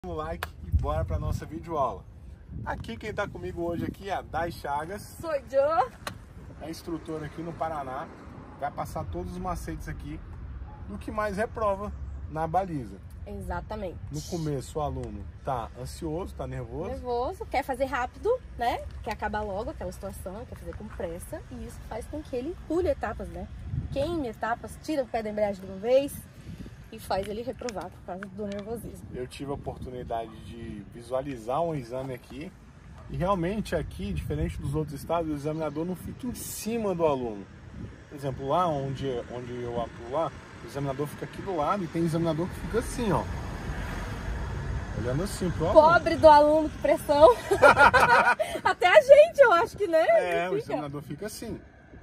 O like e bora para nossa videoaula. Aqui quem está comigo hoje aqui é a Day Chagas. Sou eu. É instrutora aqui no Paraná. Vai passar todos os macetes aqui do que mais reprova na baliza. Exatamente. No começo o aluno tá ansioso, tá nervoso. Quer fazer rápido, né? Quer acabar logo aquela situação, quer fazer com pressa. E isso faz com que ele pule etapas, né? Queime etapas, tira o pé da embreagem de uma vez e faz ele reprovar por causa do nervosismo. Eu tive a oportunidade de visualizar um exame aqui e realmente aqui, diferente dos outros estados, o examinador não fica em cima do aluno. Por exemplo, lá onde eu atuo lá, o examinador fica aqui do lado e tem examinador que fica assim, ó. Olhando assim pro aluno. Pobre do aluno, que pressão. Até a gente, eu acho que, né? É, o examinador fica assim.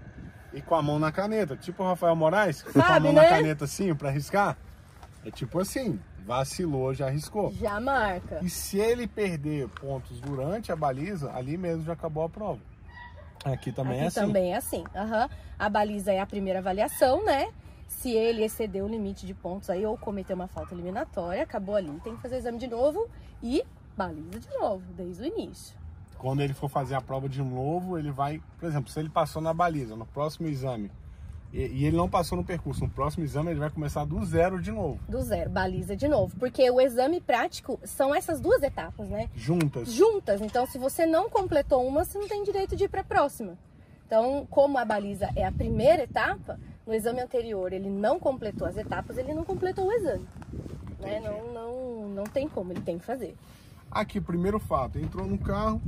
E com a mão na caneta, tipo o Rafael Moraes, que Sabe, com a mão né? na caneta assim pra riscar. É tipo assim, vacilou, já arriscou. Já marca. E se ele perder pontos durante a baliza, ali mesmo já acabou a prova. Aqui também é assim. Também é assim. Uhum. A baliza é a primeira avaliação, né? Se ele exceder o limite de pontos aí ou cometer uma falta eliminatória, acabou ali. Tem que fazer o exame de novo e baliza de novo, desde o início. Quando ele for fazer a prova de novo, ele vai... Por exemplo, se ele passou na baliza, no próximo exame, e ele não passou no percurso, no próximo exame ele vai começar do zero de novo. Do zero, baliza de novo. Porque o exame prático são essas duas etapas, né? Juntas. Juntas. Então, se você não completou uma, você não tem direito de ir para a próxima. Então, como a baliza é a primeira etapa, no exame anterior ele não completou as etapas, ele não completou o exame. Né? Não tem como, ele tem que fazer. Aqui, primeiro fato, entrou no carro,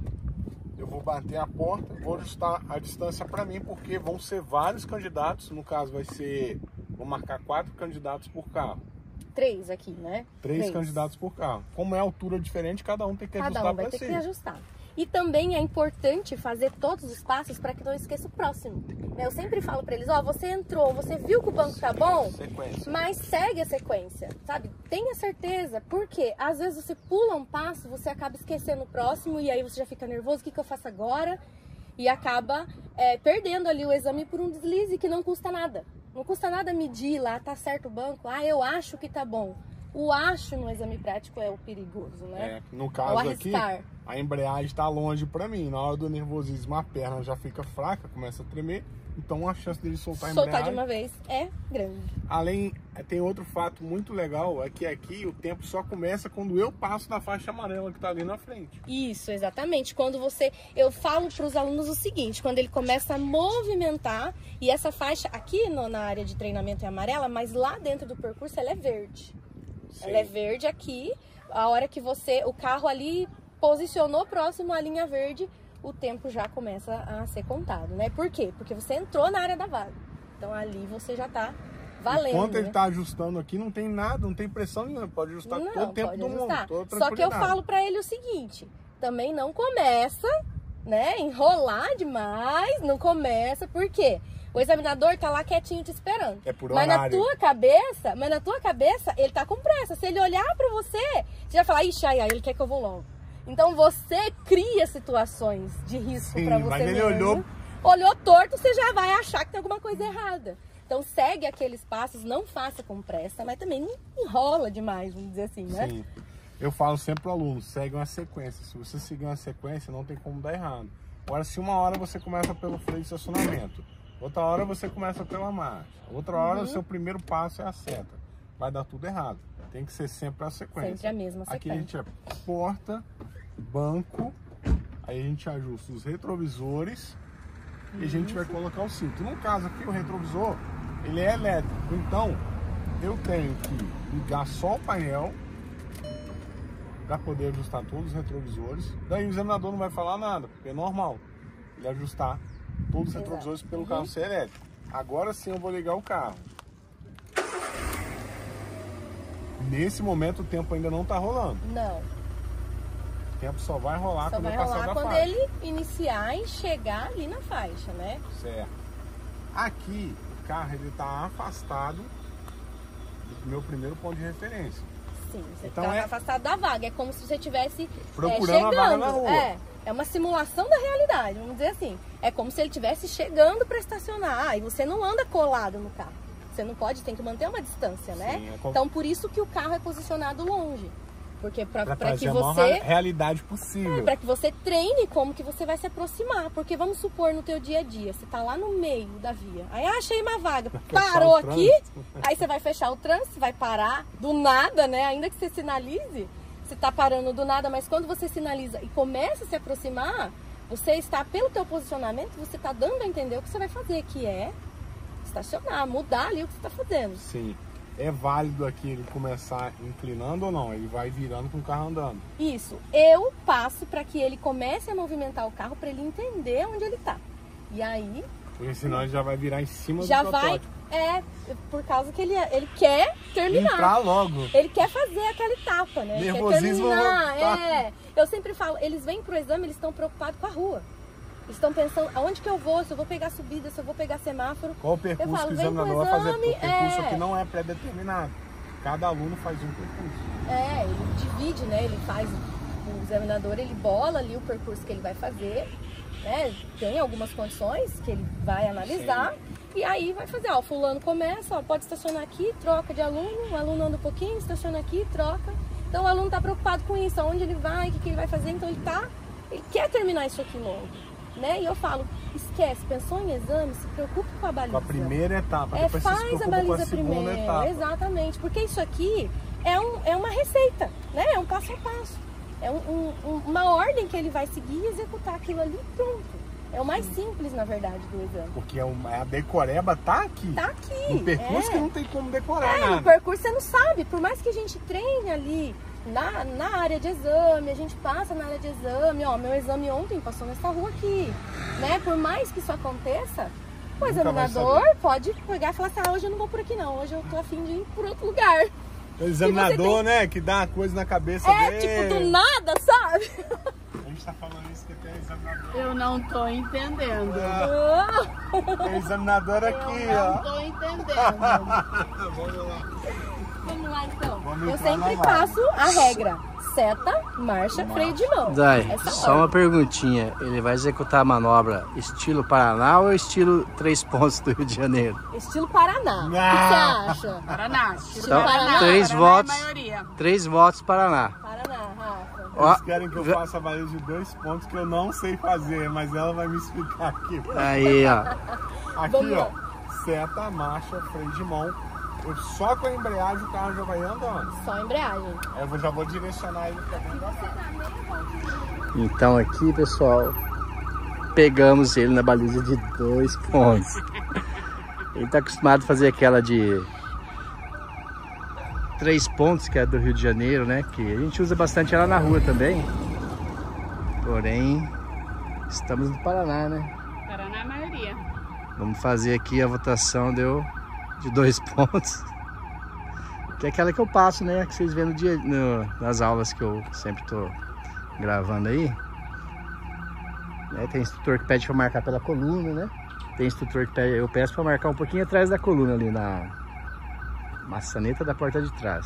eu vou bater a porta, vou ajustar a distância para mim, porque vão ser vários candidatos, no caso vou marcar 4 candidatos por carro. 3 aqui, né? 3 candidatos por carro. Como é altura diferente, cada um tem que ajustar Cada um para vai ter si. que ajustar. E também é importante fazer todos os passos para que não esqueça o próximo. Eu sempre falo para eles, ó, você entrou, você viu que o banco tá bom, Sequência. mas segue a sequência, sabe? Tenha certeza, porque às vezes você pula um passo, você acaba esquecendo o próximo e aí você já fica nervoso, o que eu faço agora? E acaba perdendo ali o exame por um deslize que não custa nada. Não custa nada medir lá, tá certo o banco, eu acho que tá bom. O acho no exame prático é o perigoso, né? No caso aqui, a embreagem está longe para mim. Na hora do nervosismo, a perna já fica fraca, começa a tremer. Então a chance dele soltar a embreagem... Soltar de uma vez é grande. Além, tem outro fato muito legal, é que aqui o tempo só começa quando eu passo na faixa amarela que está ali na frente. Isso, exatamente. Quando eu falo para os alunos o seguinte, quando ele começa a movimentar, e essa faixa aqui na área de treinamento é amarela, mas lá dentro do percurso ela é verde. Sim. Ela é verde aqui, a hora que o carro ali posicionou próximo à linha verde, o tempo já começa a ser contado, né? Por quê? Porque você entrou na área da vaga. Então ali você já tá valendo. Enquanto ele tá ajustando aqui, não tem nada, não tem pressão nenhuma, pode ajustar todo o tempo do mundo. Só que eu falo para ele o seguinte, também não começa, né, enrolar demais, não começa, por quê? O examinador tá lá quietinho te esperando. É por horário. Mas na tua cabeça, ele tá com pressa. Se ele olhar pra você, você vai falar, ixi, ele quer que eu vou logo. Então você cria situações de risco para você mas mesmo. ele olhou torto, você já vai achar que tem alguma coisa errada. Então segue aqueles passos, não faça com pressa, mas também não enrola demais, vamos dizer assim, né? Sim. Eu falo sempre pro aluno, segue uma sequência. Se você seguir uma sequência, não tem como dar errado. Agora, se uma hora você começa pelo freio de estacionamento, outra hora você começa pela marcha, outra hora o seu primeiro passo é a seta, vai dar tudo errado. Tem que ser sempre a sequência. Sempre a mesma sequência. Aqui a gente é porta, banco, aí a gente ajusta os retrovisores e a gente vai colocar o cinto. No caso aqui, o retrovisor, ele é elétrico, então eu tenho que ligar só o painel para poder ajustar todos os retrovisores. Daí o examinador não vai falar nada, porque é normal ele ajustar todos os retrovisores pelo carro ser elétrico. Agora sim eu vou ligar o carro. Nesse momento o tempo ainda não está rolando. Não. O tempo só vai rolar quando eu passar da faixa. Quando ele iniciar e chegar ali na faixa, né? Certo. Aqui o carro ele está afastado do meu primeiro ponto de referência. Sim, você então está afastado da vaga. É como se você estivesse procurando chegando. a vaga na rua. É uma simulação da realidade, vamos dizer assim. É como se ele estivesse chegando para estacionar. E você não anda colado no carro. Você não pode, tem que manter uma distância, né? Sim, Então, por isso que o carro é posicionado longe. Porque para que trazer a você maior realidade possível. para que você treine como que você vai se aproximar. Porque vamos supor no teu dia a dia, você tá lá no meio da via. Aí achei uma vaga, parou aqui, aí você vai fechar o trânsito, vai parar do nada, né? Ainda que você sinalize, você tá parando do nada, mas quando você sinaliza e começa a se aproximar, você está, pelo teu posicionamento, você tá dando a entender o que você vai fazer, que é estacionar, mudar ali o que você tá fazendo. Sim. É válido aqui ele começar inclinando ou não? Ele vai virando com o carro andando? Isso. Eu passo para que ele comece a movimentar o carro para ele entender onde ele tá. E aí... Porque senão ele já vai virar em cima já do vai, protótipo. por causa que ele quer terminar. Entrar logo. Ele quer fazer aquela etapa, né? Ele quer Nervosismo. terminar. Eu sempre falo, eles vêm pro exame, eles estão preocupados com a rua. Eles estão pensando aonde que eu vou, se eu vou pegar subida, se eu vou pegar semáforo. Qual o percurso que o examinador vai fazer? Porque o percurso aqui não é pré-determinado. Cada aluno faz um percurso. Ele divide, né? Ele faz, o examinador, ele bola ali o percurso que ele vai fazer, né? Tem algumas condições que ele vai analisar. Sim. E aí vai fazer, ó, fulano começa, ó, pode estacionar aqui, troca de aluno, o aluno anda um pouquinho, estaciona aqui, troca. Então o aluno tá preocupado com isso, aonde ele vai, o que ele vai fazer, então ele quer terminar isso aqui logo. Né? E eu falo, esquece, pensou em exame, se preocupe com a baliza. Com a primeira etapa, depois faz se preocupa a baliza com a segunda primeiro, etapa. Exatamente, porque isso aqui é uma receita, né? É um passo a passo. É uma ordem que ele vai seguir e executar aquilo ali e pronto. É o mais simples, na verdade, do exame. Porque a decoreba tá aqui. Tá aqui. No percurso que não tem como decorar nada. No percurso você não sabe, por mais que a gente treine ali na área de exame, a gente passa na área de exame, ó, meu exame ontem passou nessa rua aqui, né? Por mais que isso aconteça, o examinador pode pegar e falar assim, hoje eu não vou por aqui não, hoje eu tô a fim de ir por outro lugar. O examinador, né, que dá uma coisa na cabeça dele. Tipo, do nada, sabe? A gente tá falando isso que tem examinador. Eu não tô entendendo. Tem examinador aqui, eu não tô entendendo. Vamos lá. Vamos lá então. Eu sempre passo a regra: seta, marcha, freio de mão. Dai, só uma perguntinha. Ele vai executar a manobra estilo Paraná ou estilo 3 pontos do Rio de Janeiro? Estilo Paraná. O que você acha? Paraná. Então, Paraná. 3 Paraná votos. é a maioria. 3 votos Paraná. Paraná, Rafa. Eles querem que eu faça a baliza de 2 pontos que eu não sei fazer, mas ela vai me explicar aqui. Aí, ó. Aqui, ó. Seta, marcha, freio de mão. Só com a embreagem o carro já vai andando. Só embreagem. Eu já vou direcionar ele pra dentro da volta. Então aqui, pessoal, pegamos ele na baliza de 2 pontos. Ele tá acostumado a fazer aquela de 3 pontos, que é do Rio de Janeiro, né? Que a gente usa bastante ela na rua também. Porém, estamos no Paraná, né? Paraná é a maioria. Vamos fazer aqui a votação, deu de 2 pontos. Que é aquela que eu passo, né? Que vocês vêem no dia, nas aulas que eu sempre tô gravando aí. Tem instrutor que pede para marcar pela coluna, né? Tem instrutor que eu peço para marcar um pouquinho atrás da coluna ali na maçaneta da porta de trás.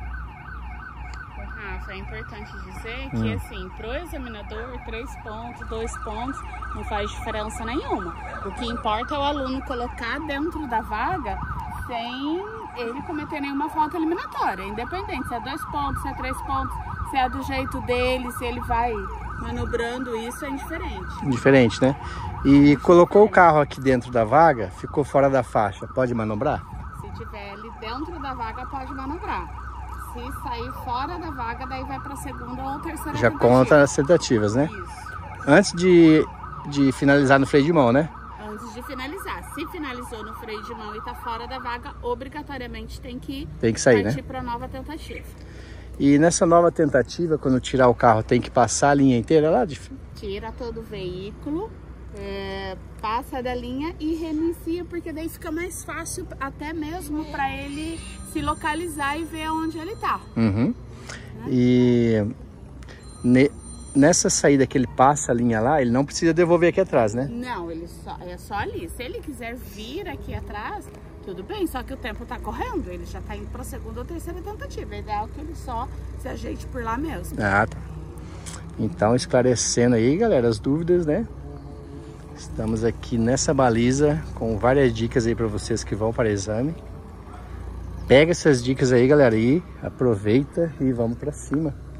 Rafa, é importante dizer que assim, pro examinador, 3 pontos, 2 pontos, não faz diferença nenhuma. O que importa é o aluno colocar dentro da vaga sem ele cometer nenhuma falta eliminatória, independente se é 2 pontos, se é 3 pontos, se é do jeito dele, se ele vai manobrando, isso é indiferente. Diferente, né? E colocou o carro aqui dentro da vaga, ficou fora da faixa, pode manobrar? Se tiver ali dentro da vaga, pode manobrar. Se sair fora da vaga, daí vai para a segunda ou terceira já tentativa. conta as tentativas, né? Isso. Antes de finalizar no freio de mão, né? Antes de finalizar. Se finalizou no freio de mão e tá fora da vaga, obrigatoriamente tem que sair, partir, né? para nova tentativa. E nessa nova tentativa, quando tirar o carro, tem que passar a linha inteira lá? Tira todo o veículo, passa da linha e reinicia, porque daí fica mais fácil até mesmo para ele se localizar e ver onde ele tá. Uhum. E nessa saída que ele passa a linha lá, ele não precisa devolver aqui atrás, né? Não, é só ali. Se ele quiser vir aqui atrás, tudo bem, só que o tempo tá correndo, ele já tá indo para a segunda ou terceira tentativa. É ideal que ele só se ajeite por lá mesmo. Ah, tá. Então, esclarecendo aí, galera, as dúvidas, né? Estamos aqui nessa baliza com várias dicas aí para vocês que vão para exame. Pega essas dicas aí, galera, e aproveita e vamos para cima.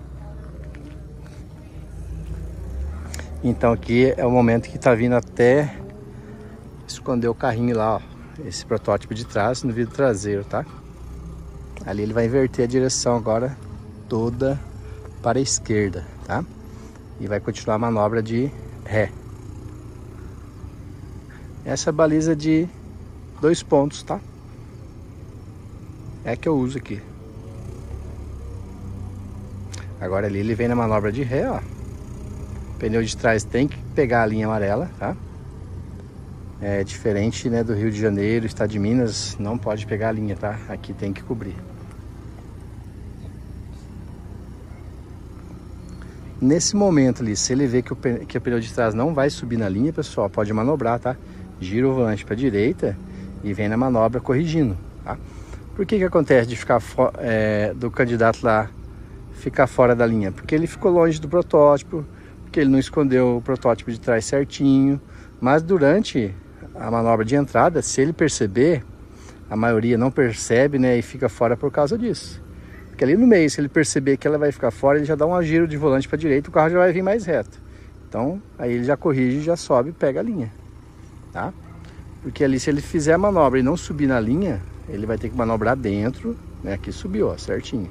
Então aqui é o momento que tá vindo até esconder o carrinho lá, ó. Esse protótipo de trás no vidro traseiro, tá? Ali ele vai inverter a direção agora toda para a esquerda, tá? E vai continuar a manobra de ré. Essa baliza de 2 pontos, tá? É a que eu uso aqui. Agora ali ele vem na manobra de ré, ó. O pneu de trás tem que pegar a linha amarela, tá? É diferente, né, do Rio de Janeiro, estado de Minas, não pode pegar a linha, tá? Aqui tem que cobrir. Nesse momento ali, se ele vê que o pneu de trás não vai subir na linha, pessoal, pode manobrar, tá? Gira o volante para a direita e vem na manobra corrigindo, tá? Por que acontece de ficar do candidato lá ficar fora da linha? Porque ele ficou longe do protótipo, porque ele não escondeu o protótipo de trás certinho. Mas durante a manobra de entrada, se ele perceber, a maioria não percebe, né, e fica fora por causa disso. Porque ali no meio, se ele perceber que ela vai ficar fora, ele já dá um giro de volante para a direita, o carro já vai vir mais reto. Então, aí ele já corrige, já sobe e pega a linha, tá? Porque ali, se ele fizer a manobra e não subir na linha, ele vai ter que manobrar dentro, né? Aqui subiu, ó, certinho.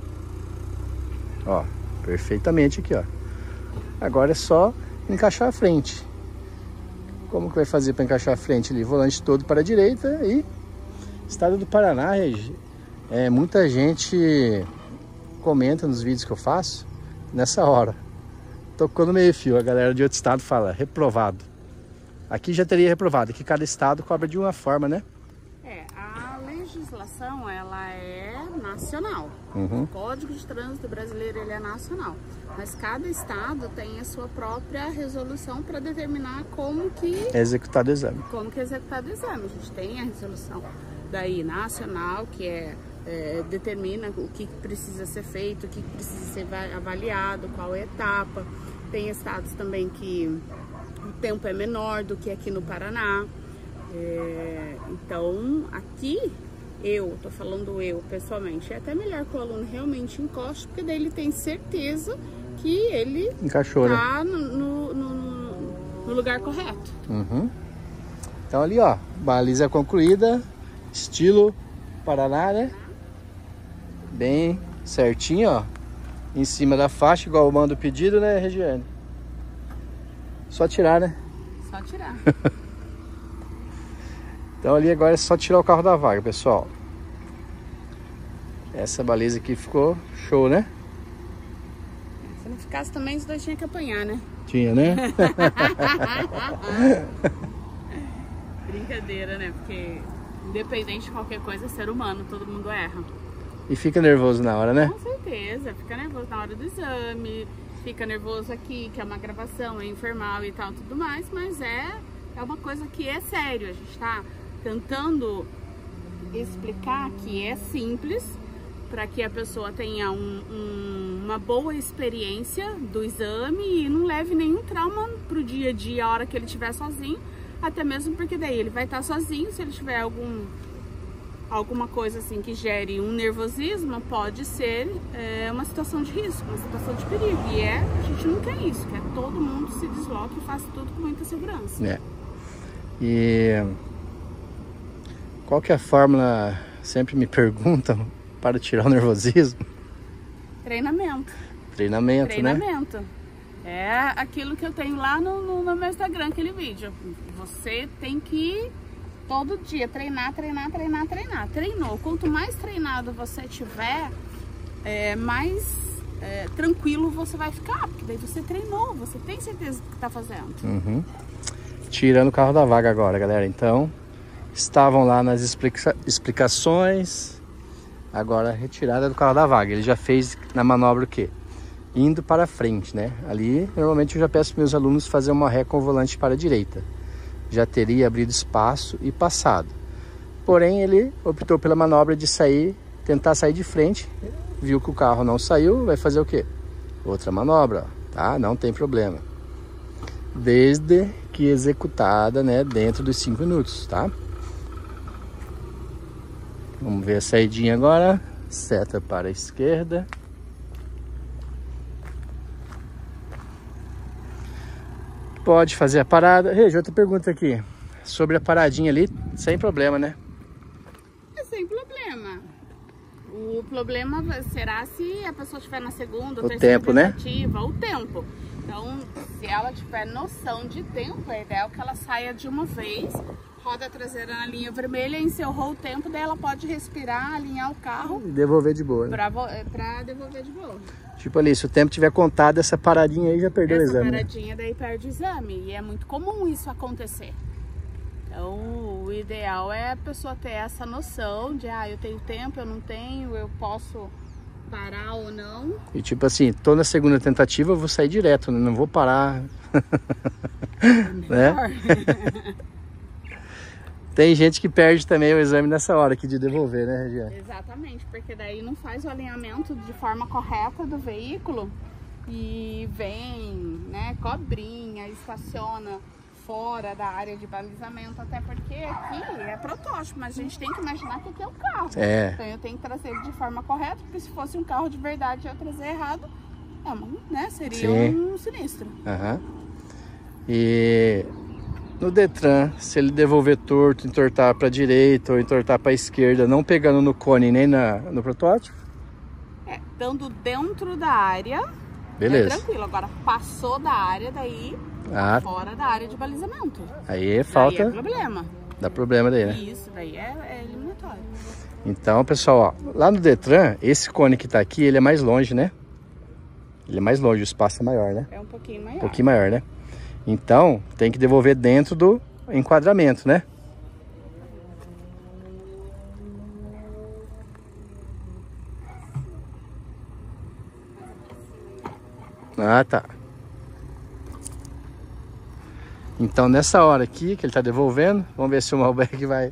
Ó, perfeitamente aqui, ó. Agora é só encaixar a frente. Como que vai fazer para encaixar a frente ali? Volante todo para a direita e... Estado do Paraná, muita gente comenta nos vídeos que eu faço nessa hora. Tocou no meio fio, a galera de outro estado fala reprovado. Aqui já teria reprovado, que cada estado cobra de uma forma, né? A legislação, ela é nacional. Uhum. O Código de Trânsito brasileiro, ele é nacional. Mas cada estado tem a sua própria resolução para determinar como que é executado o exame. Como que é executado o exame. A gente tem a resolução daí nacional, que determina o que precisa ser feito, o que precisa ser avaliado, qual é a etapa. Tem estados também que o tempo é menor do que aqui no Paraná. Então, aqui, tô falando pessoalmente, é até melhor que o aluno realmente encoste, porque daí ele tem certeza que ele encaixou, tá, né? no lugar correto. Uhum. Então ali, ó, baliza concluída, estilo Paraná, né? Bem certinho, ó, em cima da faixa, igual eu mando o pedido, né, Regiane? Só tirar, né? Só tirar. Então ali agora é só tirar o carro da vaga, pessoal. Essa baliza aqui ficou show, né? Se não ficasse também, os dois tinham que apanhar, né? Tinha, né? Brincadeira, né? Porque independente de qualquer coisa, é ser humano, todo mundo erra. E fica nervoso na hora, né? Com certeza, fica nervoso na hora do exame, fica nervoso aqui, que é uma gravação, é informal e tal, tudo mais, mas é uma coisa que é sério. A gente tá tentando explicar que é simples, para que a pessoa tenha uma boa experiência do exame e não leve nenhum trauma pro dia a dia, a hora que ele estiver sozinho, até mesmo porque daí ele vai estar sozinho. Se ele tiver alguma coisa assim que gere um nervosismo, pode ser uma situação de risco, uma situação de perigo, e a gente não quer isso, quer todo mundo se desloque e faça tudo com muita segurança. E qual que é a fórmula, sempre me perguntam, para tirar o nervosismo? Treinamento, né? É aquilo que eu tenho lá no meu Instagram, aquele vídeo. Você tem que todo dia treinar. Treinou. Quanto mais treinado você tiver, mais tranquilo você vai ficar. Porque daí você treinou, você tem certeza do que está fazendo. Uhum. Tirando o carro da vaga agora, galera. Então, estavam lá nas explicações. Agora, retirada do carro da vaga. Ele já fez na manobra o quê? Indo para frente, né? Ali, normalmente eu já peço para meus alunos fazer uma ré com o volante para a direita. Já teria abrido espaço e passado. Porém, ele optou pela manobra de tentar sair de frente. Viu que o carro não saiu, vai fazer o quê? Outra manobra, tá? Não tem problema. Desde que executada, né, dentro dos 5 minutos, tá? Vamos ver a saidinha agora. Seta para a esquerda. pode fazer a parada. Regi, outra pergunta aqui. Sobre a paradinha ali, sem problema, né? É sem problema. O problema será se a pessoa estiver na segunda ou terceira tentativa, o tempo. Então, se ela tiver noção de tempo, a ideia é que ela saia de uma vez, roda a traseira na linha vermelha, encerrou o tempo, daí ela pode respirar, alinhar o carro. E devolver de boa, né? Pra devolver de boa. Tipo ali, se o tempo tiver contado, essa paradinha aí já perdeu o exame. Essa paradinha daí perde o exame. E é muito comum isso acontecer. Então, o ideal é a pessoa ter essa noção de, eu tenho tempo, eu não tenho, eu posso parar ou não. E tipo assim, tô na segunda tentativa, eu vou sair direto, né? Não vou parar. Né? Tem gente que perde também o exame nessa hora aqui de devolver, né, Regiane? Exatamente, porque daí não faz o alinhamento de forma correta do veículo e vem, né, cobrinha, estaciona fora da área de balizamento, até porque aqui é protótipo, mas a gente tem que imaginar que aqui é o carro. Então eu tenho que trazer ele de forma correta, porque se fosse um carro de verdade e eu trazer errado, né, seria um sinistro. E no Detran, se ele devolver torto, entortar para a direita ou entortar para a esquerda, não pegando no cone nem no protótipo? Dando dentro da área, beleza. É tranquilo. Agora passou da área, daí fora da área de balizamento. Aí falta. Daí é problema. Dá problema daí, né? Isso, daí é eliminatório. Então, pessoal, ó, lá no Detran, esse cone que tá aqui, ele é mais longe, né? Ele é mais longe, o espaço é maior, né? É um pouquinho maior. Um pouquinho maior, né? Então, tem que devolver dentro do enquadramento, né? Tá. Então, nessa hora aqui que ele tá devolvendo, vamos ver se o Malbec vai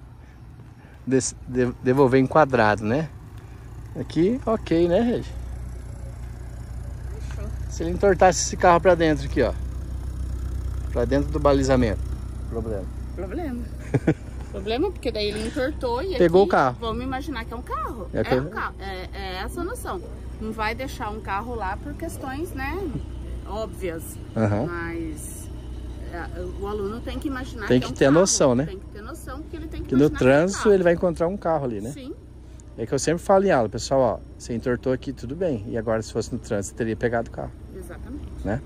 devolver enquadrado, né? Aqui, ok, né, Regi? Fechou. Se ele entortasse esse carro pra dentro aqui, ó. Pra dentro do balizamento. Problema. Problema, porque daí ele entortou e pegou aqui, o carro. Vamos imaginar que é um carro. É um carro. É essa a noção. Não vai deixar um carro lá por questões, né, óbvias. Mas o aluno tem que imaginar tem que ter noção, né? Tem que ter noção, porque ele tem que no trânsito ele vai encontrar um carro ali, né? Sim. É que eu sempre falo em aula, pessoal, ó, você entortou aqui, tudo bem. E agora, se fosse no trânsito, teria pegado o carro. Exatamente. Né?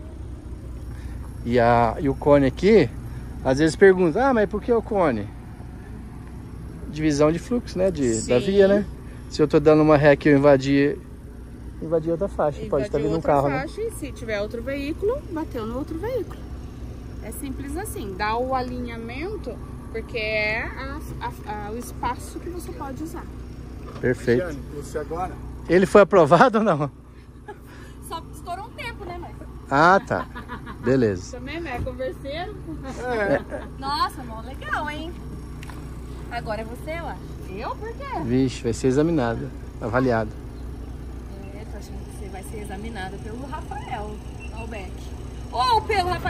E o cone aqui, às vezes perguntam, mas por que o cone? Divisão de fluxo, né? Da via, né? Se eu tô dando uma ré aqui, eu invadir outra faixa. Pode estar vindo um carro, né? E se tiver outro veículo, bateu no outro veículo. É simples assim. Dá o alinhamento, porque é o espaço que você pode usar. Perfeito. Regiane, você agora? Ele foi aprovado ou não? Só estourou um tempo, né, mãe? Tá. Beleza. Também, né? Converseiro. Nossa, mó legal, hein? Agora é você, eu acho. Eu? Por quê? Vixe, vai ser examinado, avaliado. Tô achando que você vai ser examinada pelo Rafael Malbec. Ou pelo Rafael.